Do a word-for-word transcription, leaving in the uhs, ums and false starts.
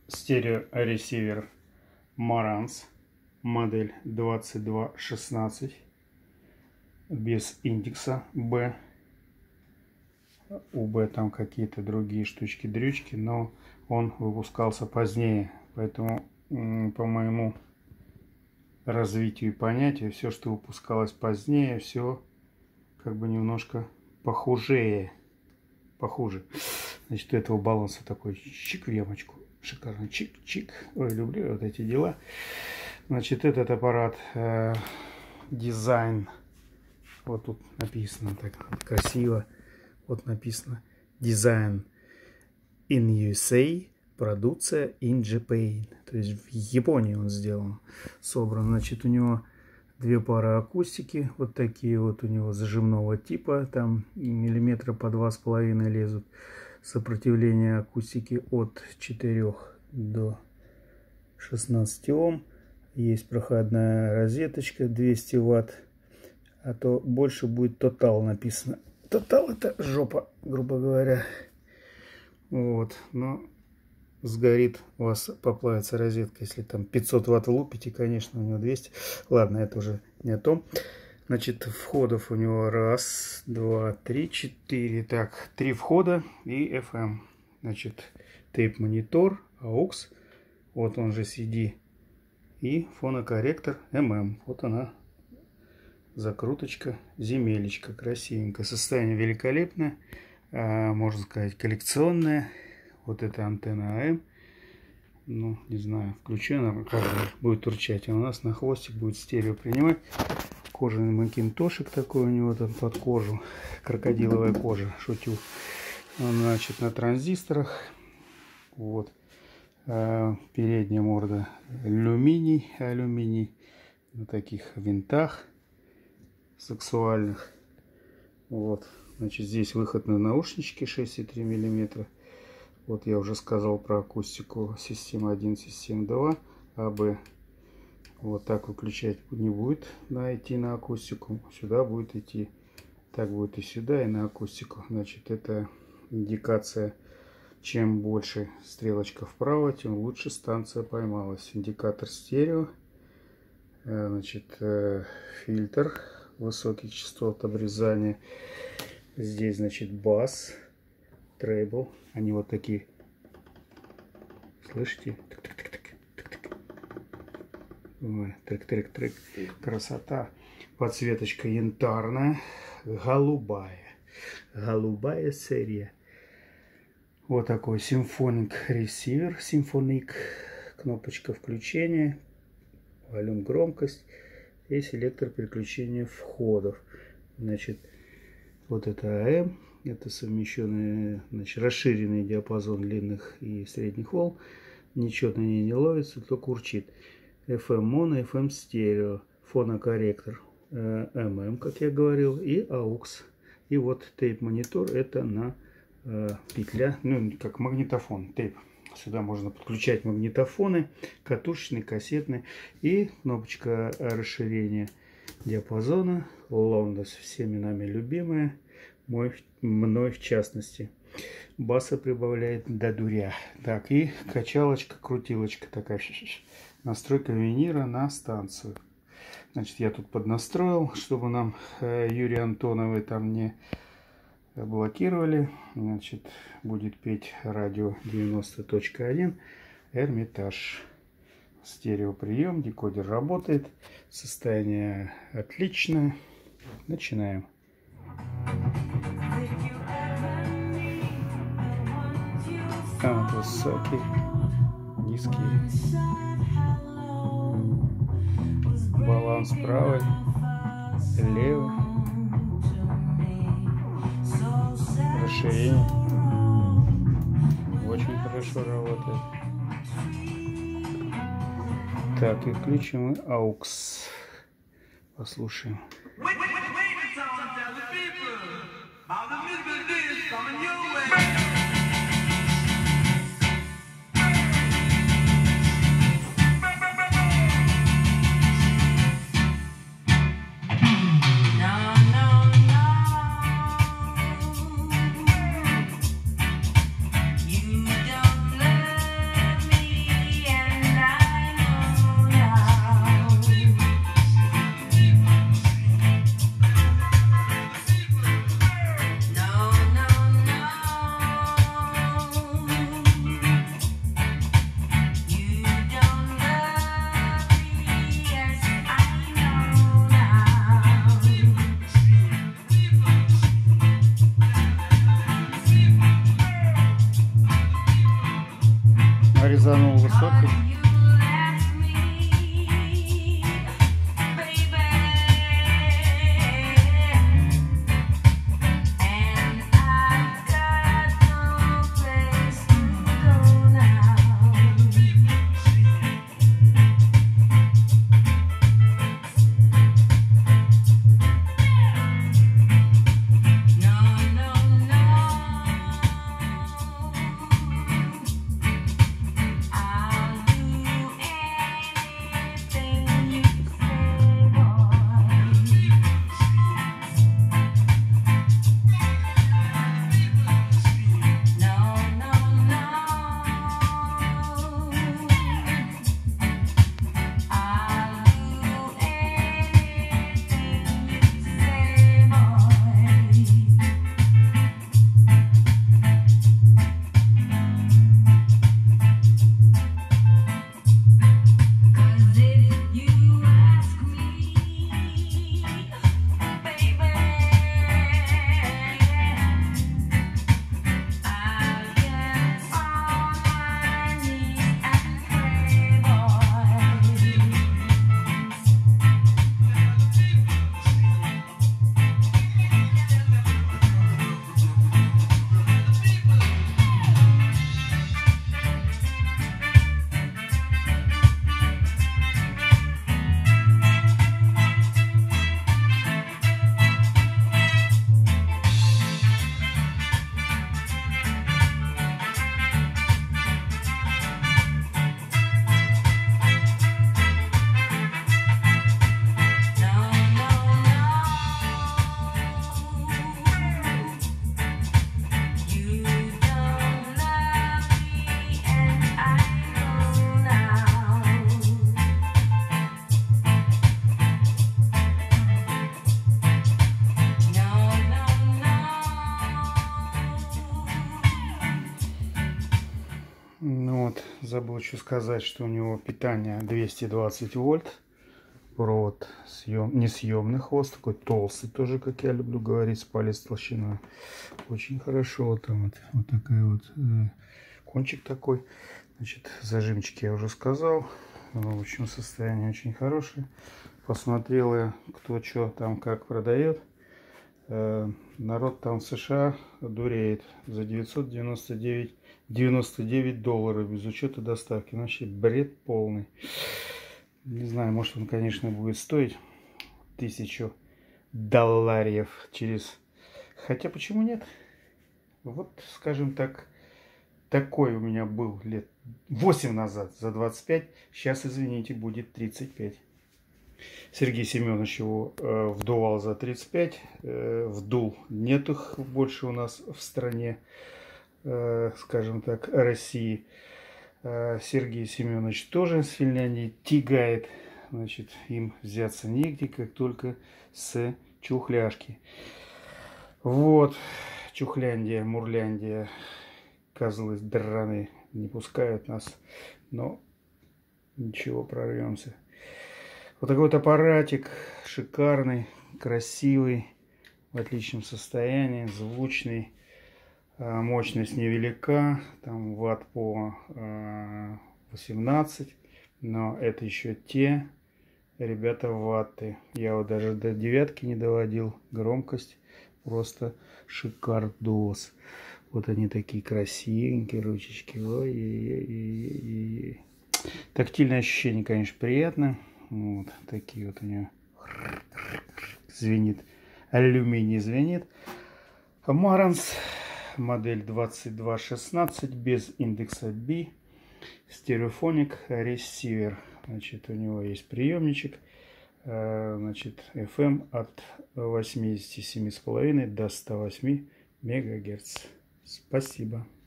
стереоресивер Marantz, модель двадцать два шестнадцать, без индекса B. У B там какие-то другие штучки-дрючки, но он выпускался позднее. Поэтому, по моему развитию и понятию, все, что выпускалось позднее, все как бы немножко похуже. Похуже. Значит, у этого баланса такой чик в ямочку. Шикарно. Чик-чик. Ой, люблю вот эти дела. Значит, этот аппарат э, дизайн. Вот тут написано так красиво. Вот написано дизайн in ю эс эй, продукция in Japan. То есть в Японии он сделан, собран. Значит, у него две пары акустики. Вот такие вот у него зажимного типа. Там миллиметра по два с половиной лезут. Сопротивление акустики от четырёх до шестнадцати Ом. Есть проходная розеточка двести ватт. А то больше будет тотал написано. Тотал это жопа, грубо говоря. Вот. Но сгорит у вас, поплавится розетка. Если там пятьсот ватт лупите, конечно, у него двести. Ладно, это уже не о том. Значит, входов у него раз, два, три, четыре. Так, три входа и эф эм. Значит, тейп-монитор, аукс. Вот он же си ди. И фонокорректор эм эм. Вот она, закруточка, земелечко. Красивенько. Состояние великолепное. А, можно сказать, коллекционное. Вот эта антенна эй эм. Ну, не знаю, включу она, будет турчать. А у нас на хвостик будет стерео принимать. Кожаный макинтошик такой у него там под кожу. Крокодиловая кожа, шутю. Значит, на транзисторах. Вот. А, передняя морда алюминий. Алюминий. На таких винтах сексуальных. Вот. Значит, здесь выход на наушнички шесть и три миллиметра. Вот я уже сказал про акустику. Система один, система два. а бэ. Вот так выключать не будет, да, идти на акустику. Сюда будет идти. Так будет и сюда, и на акустику. Значит, это индикация. Чем больше стрелочка вправо, тем лучше станция поймалась. Индикатор стерео. Значит, фильтр. Высоких частот обрезания. Здесь, значит, бас. Трейбл. Они вот такие. Слышите? Ой, трек-трек-трек. Красота. Подсветочка янтарная. Голубая. Голубая серия. Вот такой симфоник ресивер. Симфоник. Кнопочка включения. Волюм, громкость. И селектор переключения входов. Значит, вот это а эм. Это совмещенный, значит, расширенный диапазон длинных и средних волн. Ничего на ней не ловится, только урчит. эф эм моно, эф эм стерео, фонокорректор эм эм, как я говорил, и аукс. И вот тейп-монитор, это на э, петля, ну, как магнитофон, тейп. Сюда можно подключать магнитофоны, катушечный, кассетный. И кнопочка расширения диапазона. Лондос, всеми нами любимая. Мой, мной в частности. Баса прибавляет до дуря. Так, и качалочка, крутилочка такая. Настройка винира на станцию. Значит, я тут поднастроил, чтобы нам э, Юрий Антоновой там не блокировали. Значит, будет петь радио девяносто точка один Эрмитаж. Стереоприем, декодер работает. Состояние отличное. Начинаем. А, высокий, низкий. Баланс правый, левый. Расширение. Очень хорошо работает. Так, и включим аукс. Послушаем. резанул высокий. Ну вот, забыл еще сказать, что у него питание двести двадцать вольт. Провод съем... несъемный, хвост такой толстый, тоже, как я люблю говорить, с палец толщиной. Очень хорошо. Вот там вот, вот такая вот э, кончик такой. Значит, зажимчики я уже сказал. В общем, состояние очень хорошее. Посмотрел я, кто что там как продает. Э, народ там в США дуреет за девятьсот девяносто девять, девяносто девять долларов без учета доставки. Вообще бред полный. Не знаю, может он, конечно, будет стоить тысячу долларов через... Хотя, почему нет? Вот, скажем так, такой у меня был лет восемь назад за двадцать пять. Сейчас, извините, будет тридцать пять. Сергей Семенович его э, вдувал за тридцать пять. Э, вдул. Нет их больше у нас в стране, э, скажем так, России. Сергей Семенович тоже с Финляндии тягает, значит, им взяться негде, как только с чухляшки. Вот, Чухляндия, Мурляндия, козлы драные, не пускают нас, но ничего, прорвемся. Вот такой вот аппаратик, шикарный, красивый, в отличном состоянии, звучный. Мощность невелика, там ватт по восемнадцать, но это еще те, ребята, ватты. Я вот даже до девятки не доводил, громкость просто шикардос. Вот они такие красивенькие, ручечки. Ой-ой-ой-ой-ой. Тактильное ощущение, конечно, приятно. Вот такие вот у него звенит, алюминий звенит. Marantz. Модель двадцать два шестнадцать без индекса B, стереофоник ресивер. Значит, у него есть приемничек, значит, эф эм от восьмидесяти семи с половиной до ста восьми мегагерц. Спасибо.